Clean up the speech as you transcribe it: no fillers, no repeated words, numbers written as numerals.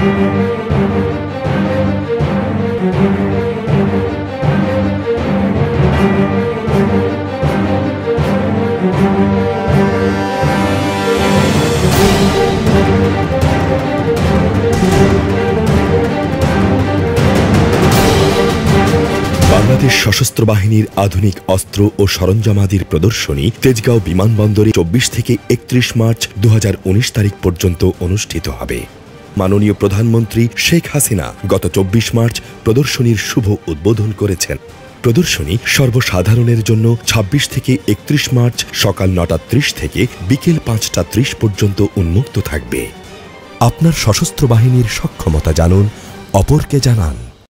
বাংলাদেশ সশস্ত্র বাহিনীর আধুনিক অস্ত্র ও সরঞ্জামাদির প্রদর্শনী তেজগাঁও বিমানবন্দরে 24 থেকে 31 মার্চ 2019 তারিখ পর্যন্ত অনুষ্ঠিত হবে। মাননীয় প্রধানমন্ত্রী শেখ হাসিনা গত 24 মার্চ প্রদর্শনীর শুভ উদ্বোধন করেছেন। প্রদর্শনী সর্বসাধারণের জন্য 26 থেকে 31 মার্চ সকাল 9:30 থেকে বিকেল 5:30 পর্যন্ত উন্মুক্ত থাকবে। আপনার সশস্ত্র বাহিনীর সক্ষমতা জানুন, অপরকে জানান।